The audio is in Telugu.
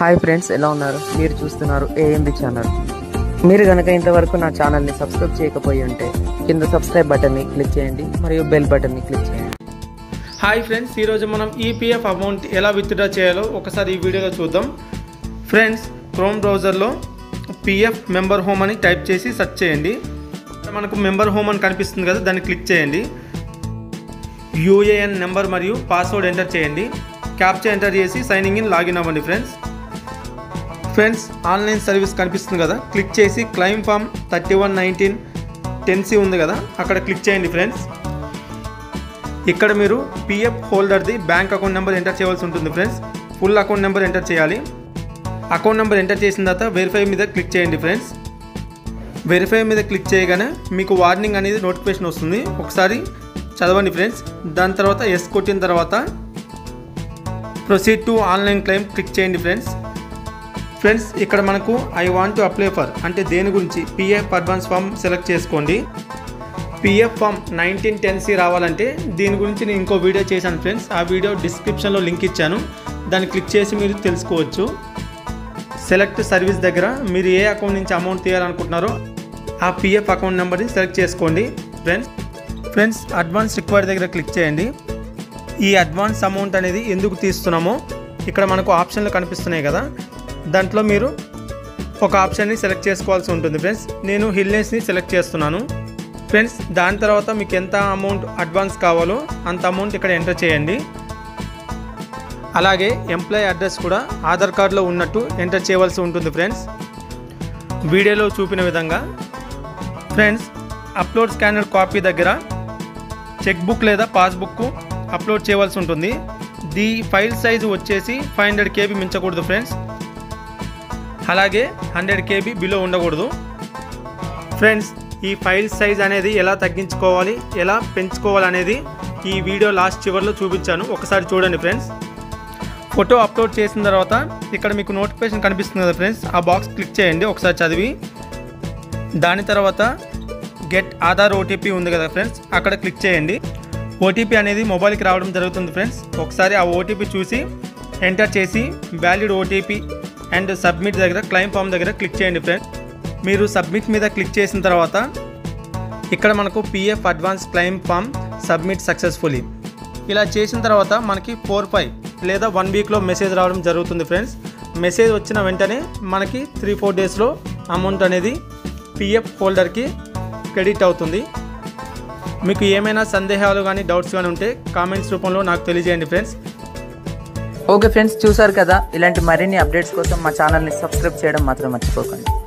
హాయ్ ఫ్రెండ్స్, ఎలా ఉన్నారు? మీరు చూస్తున్నారు ఏఎంబి ఛానల్. మీరు కనుక ఇంతవరకు నా ఛానల్ని సబ్స్క్రైబ్ చేయకపోయి ఉంటే కింద సబ్స్క్రైబ్ బటన్ని క్లిక్ చేయండి మరియు బెల్ బటన్ని క్లిక్ చేయండి. హాయ్ ఫ్రెండ్స్, ఈరోజు మనం ఈపీఎఫ్ అమౌంట్ ఎలా విత్డ్రా చేయాలో ఒకసారి ఈ వీడియోలో చూద్దాం. ఫ్రెండ్స్, క్రోమ్ బ్రౌజర్లో పిఎఫ్ మెంబర్ హోమ్ అని టైప్ చేసి సెర్చ్ చేయండి. మనకు మెంబర్ హోమ్ అని కనిపిస్తుంది కదా, దాన్ని క్లిక్ చేయండి. యూఏఎన్ నెంబర్ మరియు పాస్వర్డ్ ఎంటర్ చేయండి. క్యాప్చా ఎంటర్ చేసి సైనింగ్ ఇన్ లాగిన్ అవ్వండి. ఫ్రెండ్స్ ఆన్లైన్ సర్వీస్ కనిపిస్తుంది కదా, క్లిక్ చేసి క్లెయిమ్ ఫామ్ 3119 10C ఉంది కదా, అక్కడ క్లిక్ చేయండి. ఫ్రెండ్స్, ఇక్కడ మీరు పిఎఫ్ హోల్డర్ది బ్యాంక్ అకౌంట్ నెంబర్ ఎంటర్ చేయవలసి ఉంటుంది. Friends, full account number enter చేయాలి. అకౌంట్ నెంబర్ ఎంటర్ చేసిన తర్వాత వెరిఫై మీద క్లిక్ చేయండి. ఫ్రెండ్స్, వెరిఫై మీద క్లిక్ చేయగానే మీకు వార్నింగ్ అనేది నోటిఫికేషన్ వస్తుంది, ఒకసారి చదవండి. ఫ్రెండ్స్, దాని తర్వాత ఎస్ కొట్టిన తర్వాత proceed to online claim click చేయండి. ఫ్రెండ్స్, ఇక్కడ మనకు I want to apply for అంటే దేని గురించి పిఎఫ్ అడ్వాన్స్ ఫామ్ సెలెక్ట్ చేసుకోండి. పిఎఫ్ ఫామ్ 1910C రావాలంటే దీని గురించి నేను ఇంకో వీడియో చేశాను. ఫ్రెండ్స్, ఆ వీడియో డిస్క్రిప్షన్లో లింక్ ఇచ్చాను, దాన్ని క్లిక్ చేసి మీరు తెలుసుకోవచ్చు. సెలెక్ట్ సర్వీస్ దగ్గర మీరు ఏ అకౌంట్ నుంచి అమౌంట్ తీయాలనుకుంటున్నారో ఆ పిఎఫ్ అకౌంట్ నెంబర్ని సెలెక్ట్ చేసుకోండి. ఫ్రెండ్స్ అడ్వాన్స్ రిక్వైర్డ్ దగ్గర క్లిక్ చేయండి. ఈ అడ్వాన్స్ అమౌంట్ అనేది ఎందుకు తీస్తున్నామో ఇక్కడ మనకు ఆప్షన్లు కనిపిస్తున్నాయి కదా, దాంట్లో మీరు ఒక ఆప్షన్ని సెలెక్ట్ చేసుకోవాల్సి ఉంటుంది. ఫ్రెండ్స్, నేను హిల్నెస్ని సెలెక్ట్ చేస్తున్నాను. ఫ్రెండ్స్, దాని తర్వాత మీకు ఎంత అమౌంట్ అడ్వాన్స్ కావాలో అంత అమౌంట్ ఇక్కడ ఎంటర్ చేయండి. అలాగే ఎంప్లాయీ అడ్రస్ కూడా ఆధార్ కార్డులో ఉన్నట్టు ఎంటర్ చేయవలసి ఉంటుంది. ఫ్రెండ్స్, వీడియోలో చూపిన విధంగా. ఫ్రెండ్స్, అప్లోడ్ స్కానర్ కాపీ దగ్గర చెక్ బుక్ లేదా పాస్బుక్ అప్లోడ్ చేయవలసి ఉంటుంది. ది ఫైల్ సైజు వచ్చేసి 500 KB మించకూడదు. ఫ్రెండ్స్, అలాగే 100 KB బిలో ఉండకూడదు. ఫ్రెండ్స్, ఈ ఫైల్ సైజ్ అనేది ఎలా తగ్గించుకోవాలి, ఎలా పెంచుకోవాలి అనేది ఈ వీడియో లాస్ట్ చివరిలో చూపించాను, ఒకసారి చూడండి. ఫ్రెండ్స్, ఫోటో అప్లోడ్ చేసిన తర్వాత ఇక్కడ మీకు నోటిఫికేషన్ కనిపిస్తుంది కదా. ఫ్రెండ్స్, ఆ బాక్స్ క్లిక్ చేయండి, ఒకసారి చదివి. దాని తర్వాత గెట్ ఆధార్ ఓటీపీ ఉంది కదా. ఫ్రెండ్స్, అక్కడ క్లిక్ చేయండి. ఓటీపీ అనేది మొబైల్కి రావడం జరుగుతుంది. ఫ్రెండ్స్, ఒకసారి ఆ ఓటీపీ చూసి ఎంటర్ చేసి వ్యాలిడ్ ఓటీపీ అండ్ సబ్మిట్ దగ్గర క్లెయిమ్ ఫామ్ దగ్గర క్లిక్ చేయండి. ఫ్రెండ్స్, మీరు సబ్మిట్ మీద క్లిక్ చేసిన తర్వాత ఇక్కడ మనకు PF advance claim form submit successfully ఇలా చేసిన తర్వాత మనకి 4-5 లేదా 1 వీక్లో మెసేజ్ రావడం జరుగుతుంది. ఫ్రెండ్స్, మెసేజ్ వచ్చిన వెంటనే మనకి 3-4 డేస్లో అమౌంట్ అనేది పిఎఫ్ హోల్డర్కి క్రెడిట్ అవుతుంది. మీకు ఏమైనా సందేహాలు కానీ డౌట్స్ కానీ ఉంటే కామెంట్స్ రూపంలో నాకు తెలియజేయండి. ఫ్రెండ్స్, ఓకే ఫ్రెండ్స్, చూసారు కదా, ఇలాంటి మరిన్ని అప్డేట్స్ కోసం మా ఛానల్ని సబ్స్క్రైబ్ చేయడం మాత్రం మర్చిపోకండి.